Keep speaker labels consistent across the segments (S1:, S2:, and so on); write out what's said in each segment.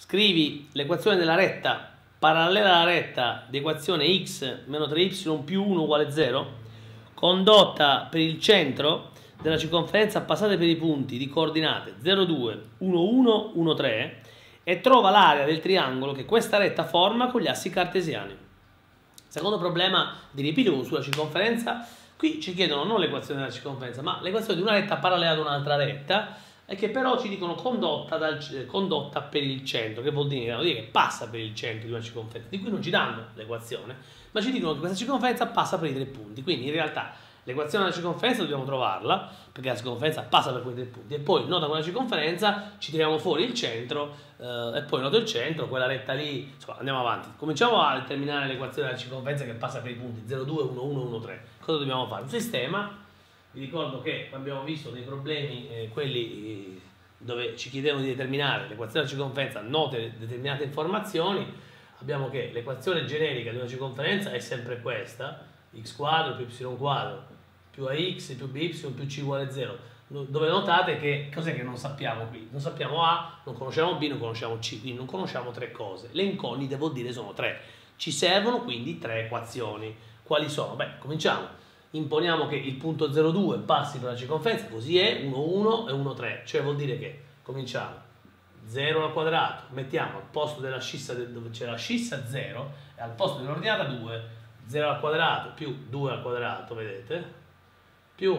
S1: Scrivi l'equazione della retta parallela alla retta di equazione x meno 3y più 1 uguale 0, condotta per il centro della circonferenza passate per i punti di coordinate 0, 2, 1, 1, 1, 3 e trova l'area del triangolo che questa retta forma con gli assi cartesiani. Secondo problema di ripiedo sulla circonferenza, qui ci chiedono non l'equazione della circonferenza, ma l'equazione di una retta parallela ad un'altra retta, e che però ci dicono condotta per il centro, che vuol dire che passa per il centro di una circonferenza, di cui non ci danno l'equazione, ma ci dicono che questa circonferenza passa per i 3 punti, quindi in realtà l'equazione della circonferenza dobbiamo trovarla, perché la circonferenza passa per quei 3 punti, e poi nota quella circonferenza, ci tiriamo fuori il centro, e poi noto il centro, quella retta lì, insomma andiamo avanti. Cominciamo a determinare l'equazione della circonferenza che passa per i punti 0, 2, 1, 1, 1, 3. Cosa dobbiamo fare? Un sistema. Vi ricordo che abbiamo visto dei problemi, quelli dove ci chiedevano di determinare l'equazione della circonferenza, note determinate informazioni. Abbiamo che l'equazione generica di una circonferenza è sempre questa, x quadro più y quadro più ax più by più c uguale 0, dove notate che cos'è che non sappiamo qui? Non sappiamo a, non conosciamo b, non conosciamo c, quindi non conosciamo 3 cose. Le incognite vuol dire sono 3. Ci servono quindi 3 equazioni. Quali sono? Beh, cominciamo. Imponiamo che il punto 0,2 passi per la circonferenza, così è 1, 1 e 1, 3, cioè vuol dire che cominciamo 0 al quadrato, mettiamo al posto della scissa dove c'è la scissa 0 e al posto dell'ordinata 2, 0 al quadrato più 2 al quadrato, vedete, più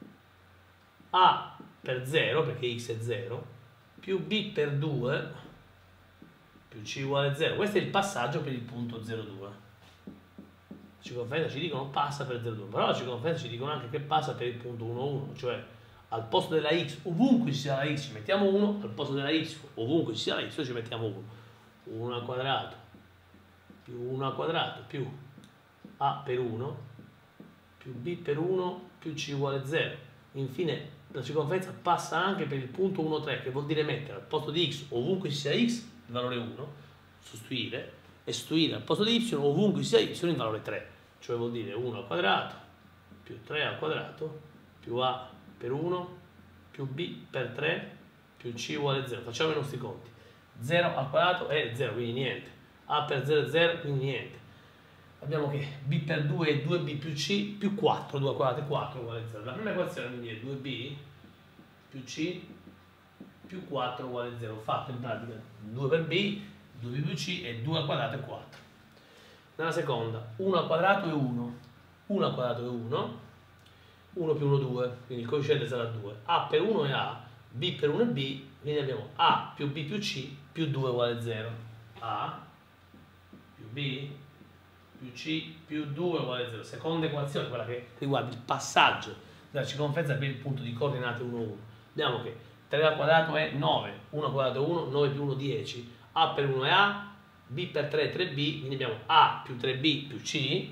S1: a per 0, perché x è 0, più b per 2 più c uguale 0. Questo è il passaggio per il punto 0,2. La circonferenza ci dicono passa per 0,2, però la circonferenza ci dicono anche che passa per il punto 1, 1, cioè al posto della x, ovunque ci sia la x ci mettiamo 1, al posto della y, ovunque ci sia la y ci mettiamo 1. 1 al quadrato più 1 al quadrato più a per 1 più b per 1 più c uguale 0. Infine la circonferenza passa anche per il punto 1, 3, che vuol dire mettere al posto di x, ovunque ci sia x, il valore 1, sostituire, e sostituire al posto di y, ovunque ci sia y, il valore 3. Cioè vuol dire 1 al quadrato più 3 al quadrato più a per 1 più b per 3 più c uguale 0. Facciamo i nostri conti. 0 al quadrato è 0, quindi niente. A per 0 è 0, quindi niente. Abbiamo che b per 2 è 2b più c più 4, 2 al quadrato è 4 uguale 0. La prima equazione quindi è 2b più c più 4 uguale 0. Fatto in pratica 2 per b, 2b più c e 2 al quadrato è 4. Nella seconda 1 al quadrato è 1, 1 al quadrato è 1, 1 più 1 2, quindi il coefficiente sarà 2, a per 1 è a, b per 1 è b, quindi abbiamo a più b più c più 2 uguale 0, a più b più c più 2 uguale 0. Seconda equazione, quella che riguarda il passaggio della circonferenza per il punto di coordinate 1, 1. Abbiamo che 3 al quadrato è 9, 1 al quadrato è 1, 9 più 1 10, a per 1 è a, b per 3 è 3b, quindi abbiamo a più 3b più c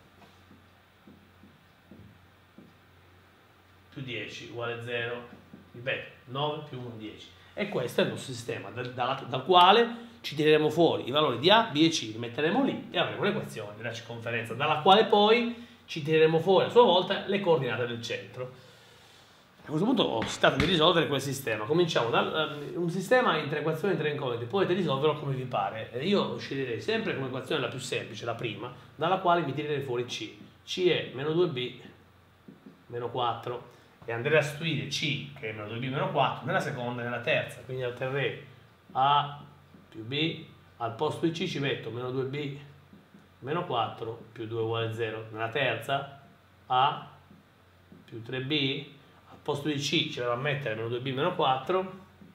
S1: più 10 uguale 0. Ripeto, 9 più 1 10. E questo è il nostro sistema dal quale ci tireremo fuori i valori di a, b e c, li metteremo lì e avremo l'equazione della circonferenza, dalla quale poi ci tireremo fuori a sua volta le coordinate del centro. A questo punto si tratta di risolvere quel sistema. Cominciamo da un sistema in 3 equazioni e 3 incognite, potete risolverlo come vi pare. Io sceglierei sempre come equazione la più semplice, la prima, dalla quale mi tirerei fuori c. C è meno 2b meno 4 e andrei a sostituire c, che è meno 2b meno 4, nella seconda e nella terza, quindi otterrei a più b, al posto di c ci metto meno 2b meno 4 più 2 uguale 0. Nella terza a più 3b, al posto di c ci va a mettere meno 2b meno 4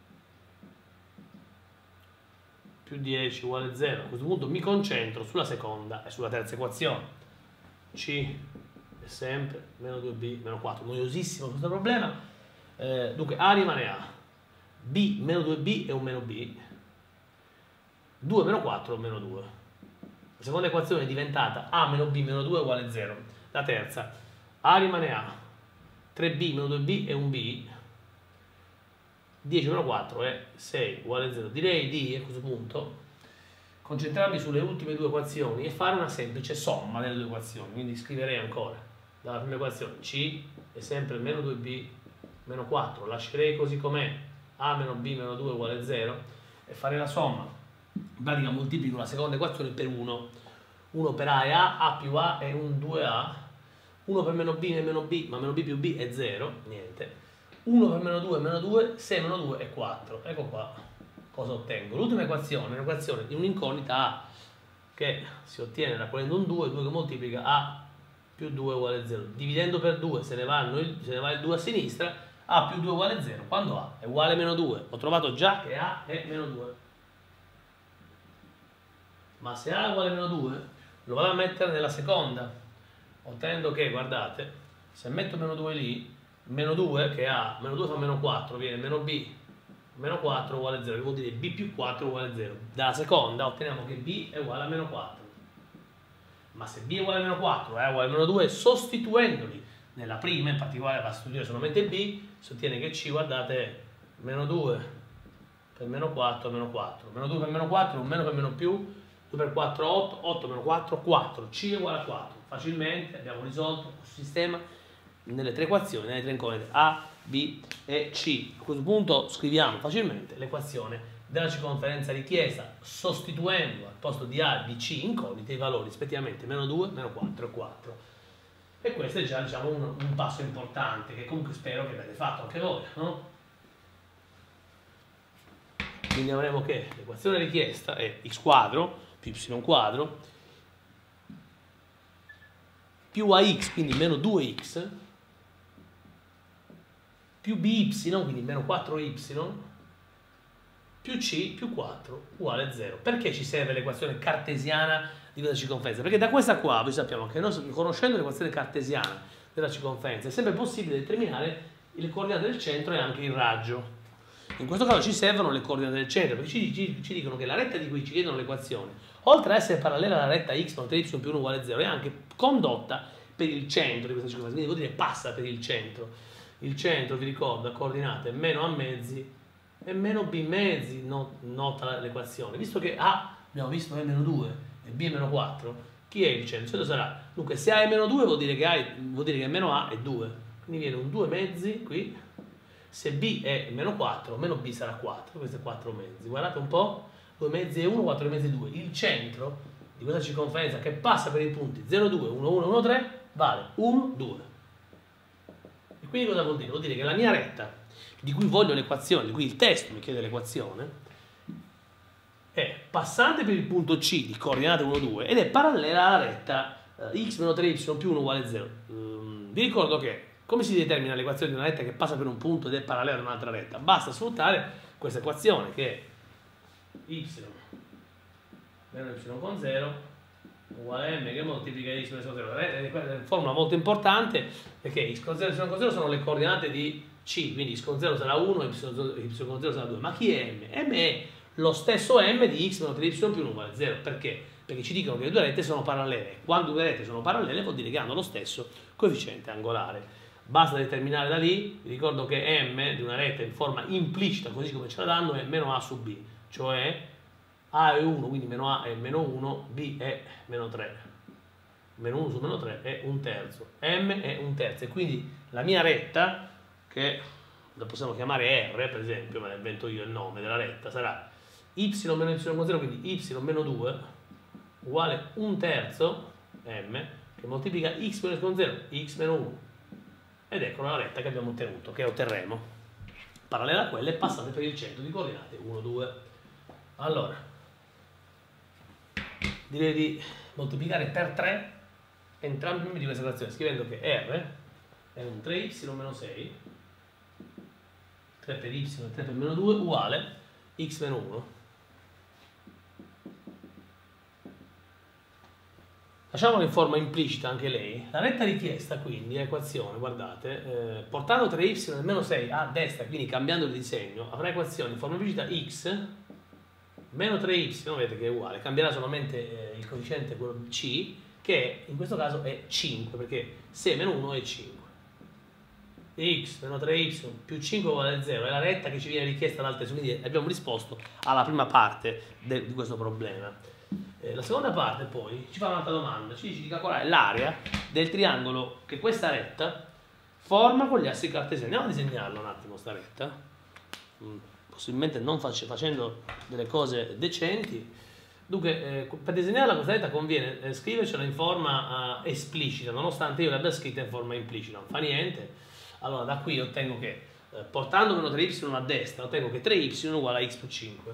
S1: più 10 uguale 0. A questo punto mi concentro sulla seconda e sulla terza equazione. C è sempre meno 2b meno 4. Noiosissimo questo problema. Dunque a rimane a, b meno 2b è un meno b, 2 meno 4 meno 2. La seconda equazione è diventata a meno b meno 2 uguale 0. La terza, a rimane a, 3b meno 2b è un b, 10 meno 4 è 6 uguale 0. Direi di, a questo punto, concentrarmi sulle ultime due equazioni e fare una semplice somma delle due equazioni. Quindi scriverei ancora dalla prima equazione c è sempre meno 2b meno 4, lascerei così com'è, a meno b meno 2 uguale 0, e fare la somma in pratica moltiplico la seconda equazione per 1. 1 per A è A più A è un 2A, 1 per meno B è meno B, ma meno B più B è 0, niente. 1 per meno 2 è meno 2, 6 meno 2 è 4. Ecco qua cosa ottengo. L'ultima equazione è un'equazione di un'incognita A che si ottiene raccogliendo un 2, 2 che moltiplica A più 2 uguale 0. Dividendo per 2 se ne va il 2 a sinistra, A più 2 uguale 0. Quando A è uguale a meno 2, ho trovato già che A è meno 2. Ma se A è uguale a meno 2, lo vado a mettere nella seconda, ottenendo che, guardate, se metto meno 2 lì, meno 2 che A, meno 2 fa meno 4, viene meno B, meno 4 uguale 0, che vuol dire B più 4 uguale 0. Dalla seconda otteniamo che B è uguale a meno 4. Ma se B è uguale a meno 4 è uguale a meno 2, sostituendoli nella prima, in particolare va a sostituire solamente B, si ottiene che C, guardate, è meno 2 per meno 4 meno 4. Meno 2 per meno 4, un meno per meno più, 2 per 4 8, 8 meno 4 4, C è uguale a 4. Facilmente abbiamo risolto questo sistema nelle tre equazioni, nelle tre incognite A, B e C. A questo punto scriviamo facilmente l'equazione della circonferenza richiesta, sostituendo al posto di A e di C incognite i valori rispettivamente meno 2, meno 4 e 4. E questo è già, diciamo, un passo importante che comunque spero che avete fatto anche voi, no? Quindi avremo che l'equazione richiesta è x quadro più y quadro più ax, quindi meno 2x, più by, quindi meno 4y, più c più 4 uguale a 0. Perché ci serve l'equazione cartesiana di questa circonferenza? Perché da questa qua noi sappiamo che noi, conoscendo l'equazione cartesiana della circonferenza, è sempre possibile determinare le coordinate del centro e anche il raggio. In questo caso ci servono le coordinate del centro, perché ci dicono che la retta di cui ci chiedono l'equazione, oltre ad essere parallela alla retta x meno 3y più 1 uguale a 0, è anche condotta per il centro di questa circonferenza, quindi vuol dire passa per il centro. Il centro, vi ricordo, a coordinate meno a mezzi e meno b mezzi, nota l'equazione. Visto che A, abbiamo visto, è meno 2 e b è meno 4, chi è il centro? Il centro sarà, dunque, se A è meno 2 vuol dire che meno A è 2, quindi viene un 2 mezzi qui. Se B è meno 4, meno B sarà 4, questo è 4 mezzi. Guardate un po', 2 mezzi è 1, 4 mezzi è 2. Il centro di questa circonferenza che passa per i punti 0, 2, 1, 1, 1, 3 vale 1, 2. E quindi cosa vuol dire? Vuol dire che la mia retta, di cui voglio l'equazione, di cui il testo mi chiede l'equazione, è passante per il punto C di coordinate 1, 2 ed è parallela alla retta x meno 3y più 1 uguale 0. Vi ricordo che come si determina l'equazione di una retta che passa per un punto ed è parallela ad un'altra retta? Basta sfruttare questa equazione che è y meno y con 0 uguale m che moltiplica x meno 0. È una formula molto importante perché x con 0 e y con 0 sono le coordinate di c, quindi x con 0 sarà 1 e y con 0 sarà 2. Ma chi è m? M è lo stesso m di x meno 3y più 1 uguale 0. Perché? Perché ci dicono che le due rette sono parallele. Quando due rette sono parallele vuol dire che hanno lo stesso coefficiente angolare. Basta determinare da lì, vi ricordo che m di una retta in forma implicita, così come ce la danno, è meno a su b, cioè a è 1, quindi meno a è meno 1, b è meno 3. Meno 1 su meno 3 è un terzo, m è un terzo, e quindi la mia retta, che la possiamo chiamare R, per esempio, me la invento io il nome della retta, sarà y meno y con 0, quindi y meno 2, uguale un terzo, m, che moltiplica x meno y con 0, x meno 1. Ed ecco la retta che abbiamo ottenuto, che otterremo. Parallela a quella e passate per il centro di coordinate 1, 2. Allora, direi di moltiplicare per 3 entrambi di questa equazione, scrivendo che R è un 3y meno 6, 3 per y e 3 per meno 2, uguale x meno 1. Lasciamolo in forma implicita anche lei. La retta richiesta quindi, equazione, guardate, portando 3y e meno 6 a destra, quindi cambiando il disegno, avrà equazione in forma implicita x meno 3y, vedete che è uguale, cambierà solamente il coefficiente quello c, che in questo caso è 5, perché 6 meno 1 è 5. X meno 3y più 5 uguale a 0 è la retta che ci viene richiesta dal testo, quindi abbiamo risposto alla prima parte di questo problema. La seconda parte poi ci fa un'altra domanda, ci dice di calcolare l'area del triangolo che questa retta forma con gli assi cartesiani. Andiamo a disegnarla un attimo sta retta. possibilmente non facendo delle cose decenti. Dunque, per disegnare questa retta conviene scrivercela in forma esplicita, nonostante io l'abbia scritta in forma implicita, non fa niente. Allora da qui ottengo che, portando meno 3y a destra, ottengo che 3y è uguale a x più 5.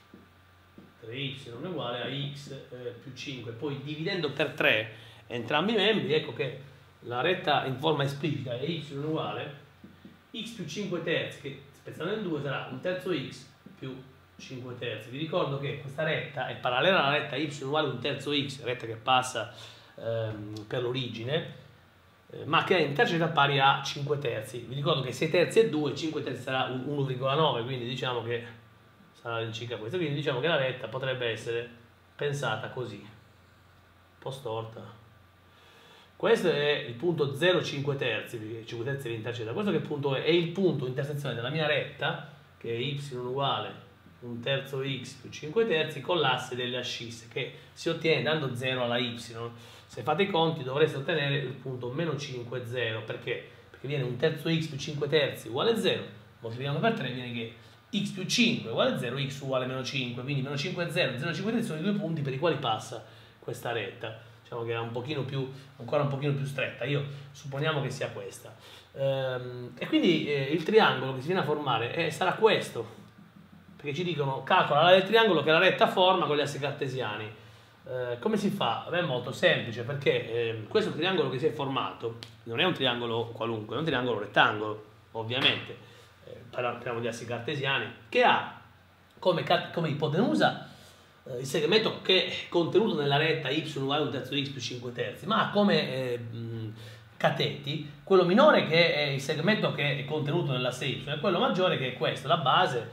S1: 3y è uguale a x più 5. Poi dividendo per 3 entrambi i membri, ecco che la retta in forma esplicita è y uguale x più 5 terzi, che spezzando in 2 sarà un terzo x più 5 terzi. Vi ricordo che questa retta è parallela alla retta y uguale un terzo x, retta che passa per l'origine, ma che ha intercetta pari a 5 terzi. Vi ricordo che 6 terzi è 2, 5 terzi sarà 1,9, quindi diciamo che sarà all'incirca questo. Quindi diciamo che la retta potrebbe essere pensata così, un po' storta. Questo è il punto 0,5 terzi, perché 5 terzi è l'intercetta. Questo che punto è? È il punto di intersezione della mia retta, che è y uguale un terzo x più 5 terzi, con l'asse delle ascisse, che si ottiene dando 0 alla y. Se fate i conti dovreste ottenere il punto meno 5, 0. Perché? Perché viene un terzo x più 5 terzi uguale 0, moltiplicando per 3 viene che x più 5 uguale 0, x uguale meno 5, quindi meno 5 0, 0,5 terzi sono i due punti per i quali passa questa retta. Diciamo che è ancora un pochino più stretta, io supponiamo che sia questa. E quindi il triangolo che si viene a formare sarà questo, perché ci dicono calcola il triangolo che la retta forma con gli assi cartesiani. Come si fa? Beh, è molto semplice, perché questo triangolo che si è formato non è un triangolo qualunque, è un triangolo rettangolo, ovviamente. Parliamo di assi cartesiani, che ha come ipotenusa il segmento che è contenuto nella retta y uguale un terzo x più 5 terzi, ma ha come cateti quello minore, che è il segmento che è contenuto nell'asse y, e quello maggiore, che è questo, la base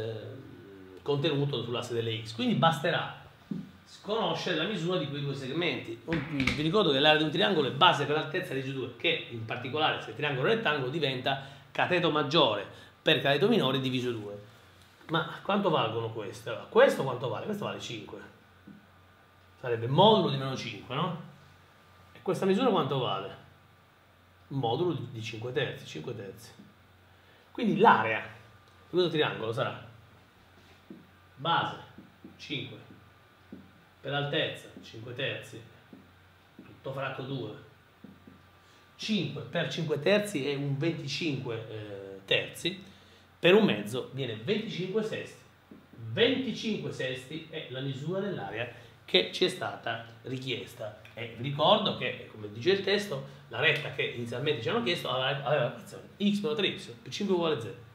S1: contenuto sull'asse delle x. Quindi basterà conoscere la misura di quei due segmenti. Vi ricordo che l'area di un triangolo è base per altezza diviso 2, che in particolare se il triangolo è rettangolo diventa cateto maggiore per cateto minore diviso 2. Ma quanto valgono queste? Allora, questo quanto vale? Questo vale 5. Sarebbe modulo di meno 5, no? E questa misura quanto vale? Modulo di 5 terzi, 5 terzi. Quindi l'area di questo triangolo sarà base 5 per altezza 5 terzi, tutto fratto 2. 5 per 5 terzi è un 25 terzi. Per un mezzo viene 25 sesti. 25 sesti è la misura dell'area che ci è stata richiesta. E vi ricordo che, come dice il testo, la retta che inizialmente ci hanno chiesto aveva la equazione x meno 3y più 5 uguale 0.